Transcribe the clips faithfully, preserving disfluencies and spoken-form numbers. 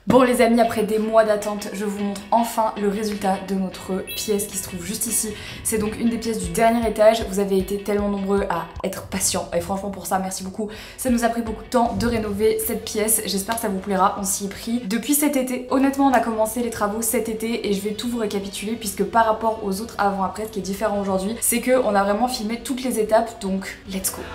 Bon les amis, après des mois d'attente, je vous montre enfin le résultat de notre pièce qui se trouve juste ici. C'est donc une des pièces du dernier étage. Vous avez été tellement nombreux à être patients et franchement pour ça, merci beaucoup. Ça nous a pris beaucoup de temps de rénover cette pièce. J'espère que ça vous plaira, on s'y est pris depuis cet été. Honnêtement, on a commencé les travaux cet été et je vais tout vous récapituler puisque par rapport aux autres avant-après, ce qui est différent aujourd'hui, c'est qu'on a vraiment filmé toutes les étapes, donc let's go.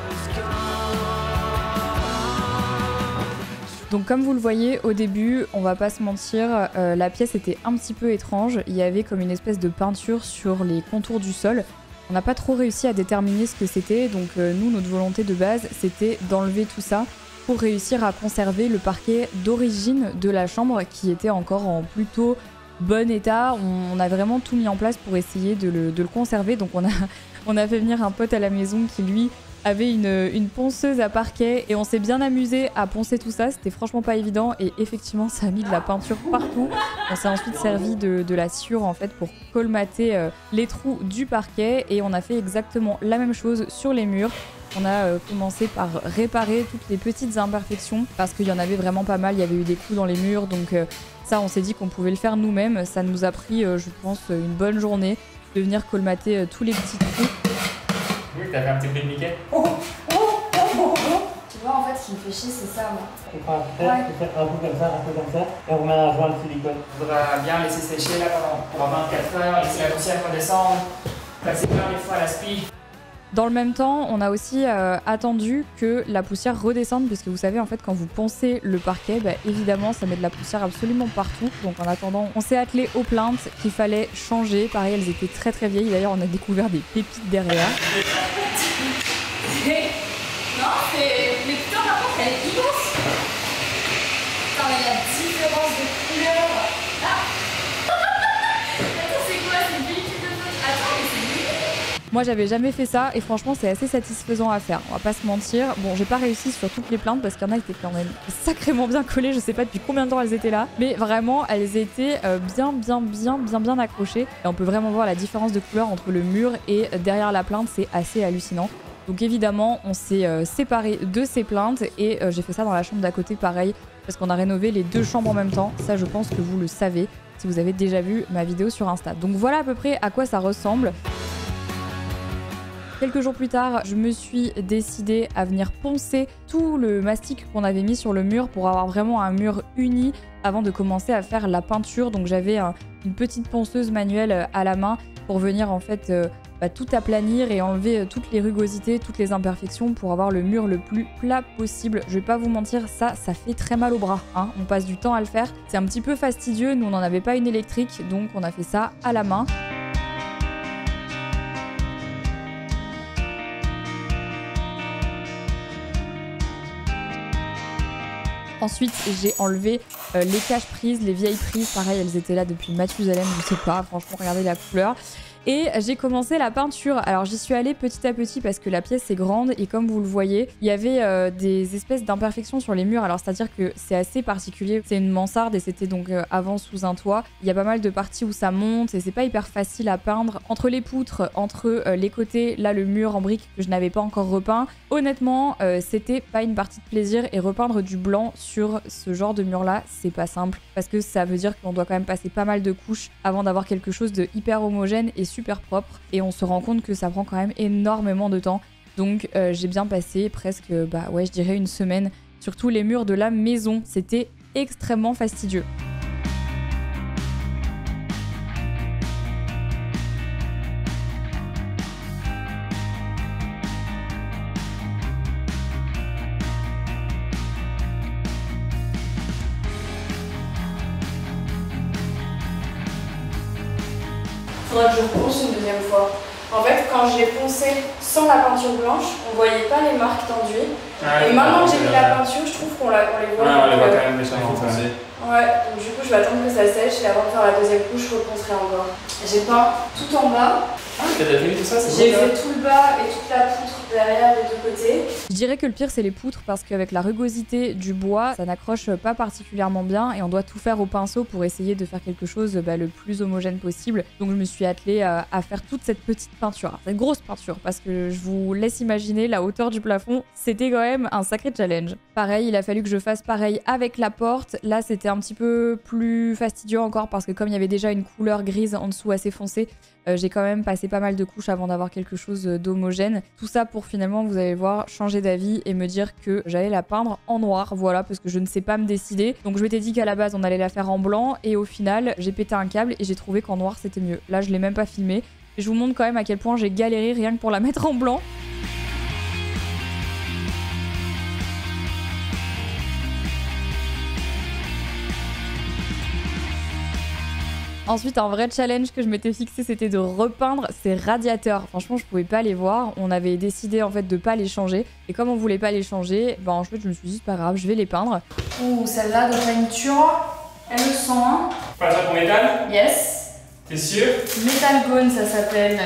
Donc comme vous le voyez au début, on va pas se mentir, euh, la pièce était un petit peu étrange. Il y avait comme une espèce de peinture sur les contours du sol. On n'a pas trop réussi à déterminer ce que c'était, donc euh, nous, notre volonté de base, c'était d'enlever tout ça pour réussir à conserver le parquet d'origine de la chambre qui était encore en plutôt bon état. On, on a vraiment tout mis en place pour essayer de le, de le conserver. Donc on a, on a fait venir un pote à la maison qui lui avait une, une ponceuse à parquet et on s'est bien amusé à poncer tout ça. C'était franchement pas évident et effectivement ça a mis de la peinture partout. On s'est ensuite servi de, de la sciure en fait pour colmater euh, les trous du parquet et on a fait exactement la même chose sur les murs. On a euh, commencé par réparer toutes les petites imperfections parce qu'il y en avait vraiment pas mal. Il y avait eu des coups dans les murs, donc euh, ça on s'est dit qu'on pouvait le faire nous-mêmes. Ça nous a pris euh, je pense une bonne journée de venir colmater euh, tous les petits trous. Oui, t'as fait un petit bruit de Mickey. Oh, oh, oh, oh, oh. Tu vois, en fait, ce qui me fait chier, c'est ça, moi. Tu prends un peu, ouais. Tu fais un peu comme ça, un peu comme ça, et on remet un joint de silicone. Il faudra bien laisser sécher là pendant vingt-quatre heures, laisser la poussière redescendre, passer plein de fois à l'aspi. Dans le même temps, on a aussi euh, attendu que la poussière redescende, puisque vous savez, en fait, quand vous poncez le parquet, bah, évidemment, ça met de la poussière absolument partout. Donc en attendant, on s'est attelé aux plaintes qu'il fallait changer. Pareil, elles étaient très très vieilles. D'ailleurs, on a découvert des pépites derrière. Non, c'est... Mais putain, par contre, elle est immense. Putain, mais la différence de couleur. Ah. Attends, c'est quoi? C'est une pellicule de photo. Attends, mais c'est nul. Moi, j'avais jamais fait ça et franchement, c'est assez satisfaisant à faire. On va pas se mentir. Bon, j'ai pas réussi sur toutes les plaintes parce qu'il y en a qui étaient quand même sacrément bien collées. Je sais pas depuis combien de temps elles étaient là, mais vraiment, elles étaient euh, bien, bien, bien, bien, bien accrochées. Et on peut vraiment voir la différence de couleur entre le mur et derrière la plainte. C'est assez hallucinant. Donc évidemment, on s'est euh, séparés de ces plaintes et euh, j'ai fait ça dans la chambre d'à côté, pareil, parce qu'on a rénové les deux chambres en même temps. Ça, je pense que vous le savez si vous avez déjà vu ma vidéo sur Insta. Donc voilà à peu près à quoi ça ressemble. Quelques jours plus tard, je me suis décidée à venir poncer tout le mastic qu'on avait mis sur le mur pour avoir vraiment un mur uni avant de commencer à faire la peinture. Donc j'avais un, une petite ponceuse manuelle à la main pour venir en fait euh, bah, tout aplanir et enlever toutes les rugosités, toutes les imperfections pour avoir le mur le plus plat possible. Je vais pas vous mentir, ça, ça fait très mal au bras, hein. On passe du temps à le faire. C'est un petit peu fastidieux, nous on n'en avait pas une électrique, donc on a fait ça à la main. Ensuite, j'ai enlevé euh, les caches prises, les vieilles prises. Pareil, elles étaient là depuis Mathusalem, je sais pas. Franchement, regardez la couleur. Et j'ai commencé la peinture. Alors j'y suis allée petit à petit parce que la pièce est grande et comme vous le voyez, il y avait euh, des espèces d'imperfections sur les murs. Alors c'est-à-dire que c'est assez particulier. C'est une mansarde et c'était donc euh, avant sous un toit. Il y a pas mal de parties où ça monte et c'est pas hyper facile à peindre. Entre les poutres, entre euh, les côtés, là le mur en briques que je n'avais pas encore repeint. Honnêtement, euh, c'était pas une partie de plaisir et repeindre du blanc sur ce genre de mur-là, c'est pas simple parce que ça veut dire qu'on doit quand même passer pas mal de couches avant d'avoir quelque chose de hyper homogène et super propre et on se rend compte que ça prend quand même énormément de temps. Donc euh, j'ai bien passé presque, bah ouais, je dirais une semaine sur tous les murs de la maison. C'était extrêmement fastidieux. Faudrait que je ponce une deuxième fois. En fait, quand je l'ai poncé sans la peinture blanche, on voyait pas les marques d'enduit. Ah, et maintenant que j'ai mis la peinture, je trouve qu'on les voit. Ouais, on les voit quand même méchamment foncés. Ouais, donc du coup, je vais attendre que ça sèche et avant de faire la deuxième couche, je reponcerai encore. J'ai peint tout en bas. Ah, t'as déjà fini tout ça? J'ai fait tout le bas et toute la poutre derrière des deux côtés. Je dirais que le pire c'est les poutres parce qu'avec la rugosité du bois, ça n'accroche pas particulièrement bien et on doit tout faire au pinceau pour essayer de faire quelque chose bah, le plus homogène possible. Donc je me suis attelée à, à faire toute cette petite peinture, cette grosse peinture parce que je vous laisse imaginer la hauteur du plafond, c'était quand même un sacré challenge. Pareil, il a fallu que je fasse pareil avec la porte. Là, c'était un petit peu plus fastidieux encore parce que comme il y avait déjà une couleur grise en dessous assez foncée, euh, j'ai quand même passé pas mal de couches avant d'avoir quelque chose d'homogène. Tout ça pour finalement, vous allez voir, changer d'avis et me dire que j'allais la peindre en noir, voilà, parce que je ne sais pas me décider. Donc je m'étais dit qu'à la base, on allait la faire en blanc et au final, j'ai pété un câble et j'ai trouvé qu'en noir, c'était mieux. Là, je l'ai même pas filmé. Je vous montre quand même à quel point j'ai galéré rien que pour la mettre en blanc. Ensuite, un vrai challenge que je m'étais fixé, c'était de repeindre ces radiateurs. Franchement, je pouvais pas les voir. On avait décidé en fait de pas les changer. Et comme on voulait pas les changer, ben en fait, je me suis dit, c'est pas grave, je vais les peindre. Ouh, celle-là de peinture, elle le sent. Hein. Peinture pour métal? Yes. T'es sûr? Metal Gone, ça s'appelle.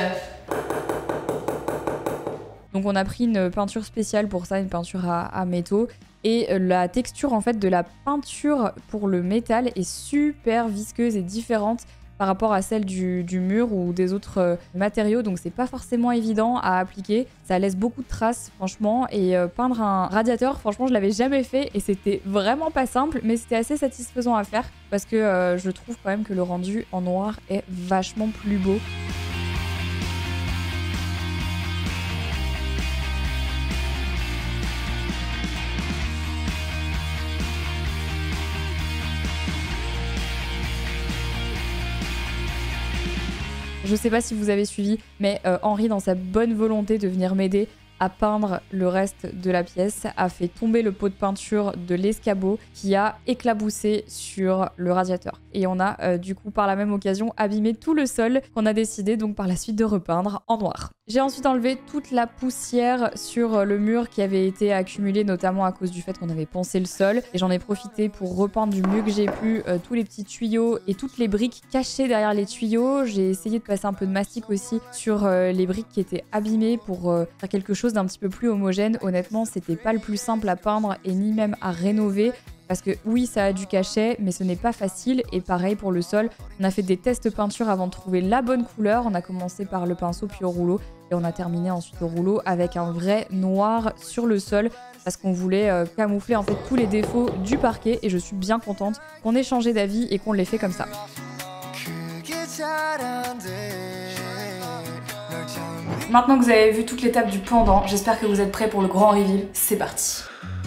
Donc on a pris une peinture spéciale pour ça, une peinture à, à métaux. Et la texture en fait de la peinture pour le métal est super visqueuse et différente par rapport à celle du, du mur ou des autres euh, matériaux. Donc c'est pas forcément évident à appliquer. Ça laisse beaucoup de traces franchement. Et euh, peindre un radiateur, franchement je l'avais jamais fait et c'était vraiment pas simple. Mais c'était assez satisfaisant à faire parce que euh, je trouve quand même que le rendu en noir est vachement plus beau. Je sais pas si vous avez suivi, mais euh, Henri, dans sa bonne volonté de venir m'aider à peindre le reste de la pièce, a fait tomber le pot de peinture de l'escabeau qui a éclaboussé sur le radiateur. Et on a euh, du coup par la même occasion abîmé tout le sol qu'on a décidé donc par la suite de repeindre en noir. J'ai ensuite enlevé toute la poussière sur le mur qui avait été accumulée notamment à cause du fait qu'on avait poncé le sol. Et j'en ai profité pour repeindre du mieux que j'ai pu euh, tous les petits tuyaux et toutes les briques cachées derrière les tuyaux. J'ai essayé de passer un peu de mastic aussi sur euh, les briques qui étaient abîmées pour euh, faire quelque chose d'un petit peu plus homogène. Honnêtement, c'était pas le plus simple à peindre et ni même à rénover. Parce que oui, ça a du cachet, mais ce n'est pas facile. Et pareil pour le sol, on a fait des tests peinture avant de trouver la bonne couleur. On a commencé par le pinceau puis au rouleau. Et on a terminé ensuite au rouleau avec un vrai noir sur le sol. Parce qu'on voulait euh, camoufler en fait tous les défauts du parquet. Et je suis bien contente qu'on ait changé d'avis et qu'on l'ait fait comme ça. Maintenant que vous avez vu toute l'étape du pendant, j'espère que vous êtes prêts pour le grand reveal. C'est parti.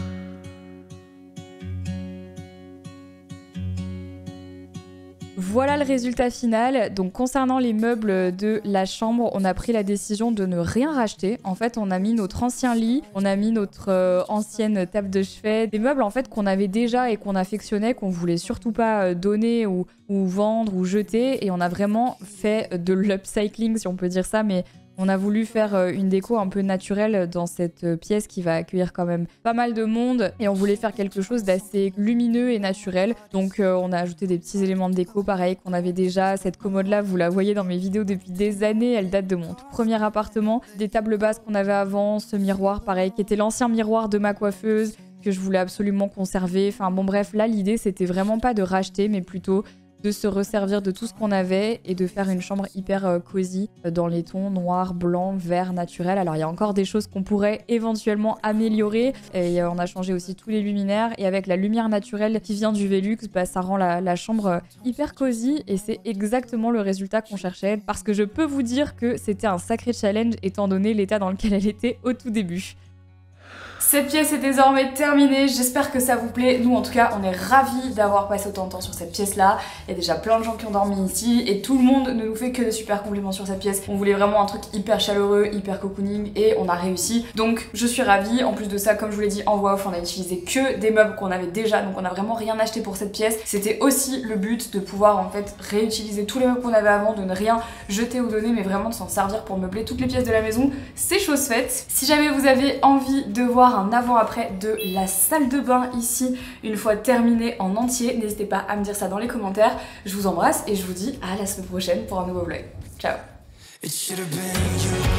Voilà le résultat final. Donc concernant les meubles de la chambre, on a pris la décision de ne rien racheter. En fait, on a mis notre ancien lit, on a mis notre euh, ancienne table de chevet, des meubles en fait qu'on avait déjà et qu'on affectionnait, qu'on voulait surtout pas donner ou, ou vendre ou jeter. Et on a vraiment fait de l'upcycling, si on peut dire ça, mais on a voulu faire une déco un peu naturelle dans cette pièce qui va accueillir quand même pas mal de monde et on voulait faire quelque chose d'assez lumineux et naturel. Donc euh, on a ajouté des petits éléments de déco pareil qu'on avait déjà. Cette commode là, vous la voyez dans mes vidéos depuis des années, elle date de mon tout premier appartement. Des tables basses qu'on avait avant, ce miroir pareil qui était l'ancien miroir de ma coiffeuse que je voulais absolument conserver. Enfin bon bref, là l'idée c'était vraiment pas de racheter mais plutôt de se resservir de tout ce qu'on avait et de faire une chambre hyper euh, cosy euh, dans les tons noir, blanc, vert, naturel. Alors il y a encore des choses qu'on pourrait éventuellement améliorer et euh, on a changé aussi tous les luminaires et avec la lumière naturelle qui vient du Velux, bah, ça rend la, la chambre euh, hyper cosy et c'est exactement le résultat qu'on cherchait parce que je peux vous dire que c'était un sacré challenge étant donné l'état dans lequel elle était au tout début. Cette pièce est désormais terminée, j'espère que ça vous plaît. Nous en tout cas on est ravis d'avoir passé autant de temps sur cette pièce là. Il y a déjà plein de gens qui ont dormi ici et tout le monde ne nous fait que de super compliments sur cette pièce. On voulait vraiment un truc hyper chaleureux, hyper cocooning et on a réussi. Donc je suis ravie. En plus de ça, comme je vous l'ai dit en voix off, on a utilisé que des meubles qu'on avait déjà, donc on n'a vraiment rien acheté pour cette pièce. C'était aussi le but de pouvoir en fait réutiliser tous les meubles qu'on avait avant, de ne rien jeter ou donner mais vraiment de s'en servir pour meubler toutes les pièces de la maison. C'est chose faite. Si jamais vous avez envie de voir un avant-après de la salle de bain ici, une fois terminée en entier, n'hésitez pas à me dire ça dans les commentaires. Je vous embrasse et je vous dis à la semaine prochaine pour un nouveau vlog. Ciao!